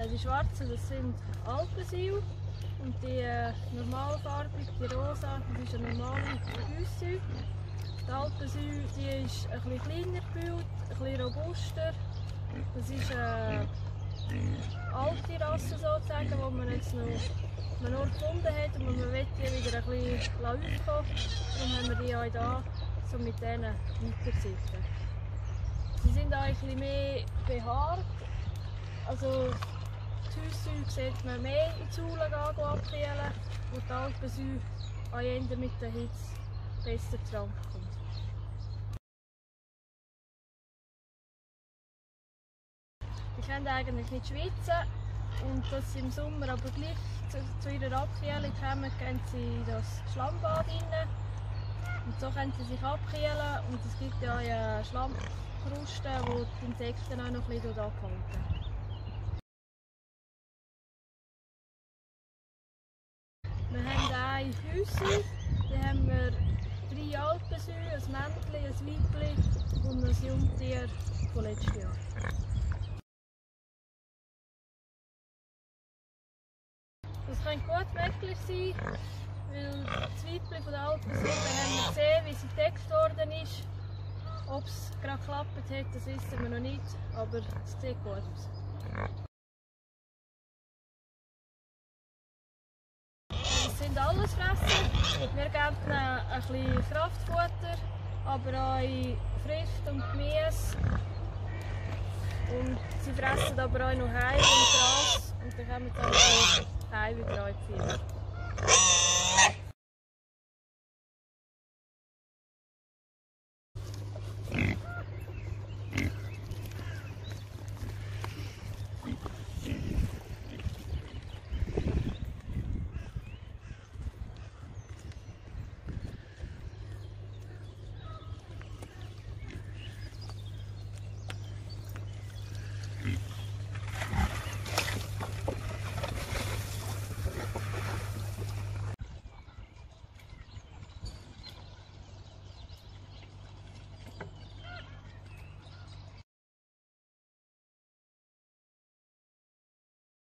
Die schwarzen, das sind Alpensäue. Und die normalfarbige, die rosa, das ist eine normale Gäussäue. Die Alpensäue, die ist ein bisschen kleiner gebaut, ein bisschen robuster. Das ist eine alte Rasse sozusagen, die man jetzt noch nur gefunden hat und man will die wieder ein bisschen aufkommen. Darum haben wir die auch hier so mit denen weitersitzen. Sie sind auch ein bisschen mehr behaart. Also die Haussäue sieht man mehr in die Sohle abkühlen, wo die Alpensäue auch eher mit der Hitze besser zurechtkommt. Die können eigentlich nicht schwitzen und dass sie im Sommer aber gleich zu ihrer Abkühlung kommen, gehen sie in das Schlammbad rein. Und so können sie sich abkühlen und es gibt ja auch Schlammkrusten, die die Insekten auch noch ein bisschen abhalten. Wir haben eine Häuser, die haben wir 3 Alpensäue, ein Männchen, ein Weibchen und ein Jungtier von letztes Jahr. Das könnte gut möglich sein, weil das Weibchen von der Alpensäue haben wir gesehen, wie sie gedeckt worden ist. Ob es gerade geklappt hat, das wissen wir noch nicht, aber es sieht gut aus. Das sind Allesfresser. Wir geben ihnen ein bisschen Kraftfutter, aber auch Früchte und Gemüse. Und sie fressen aber auch noch Heu und Gras und dann kommen sie dann heim wieder in die Firma.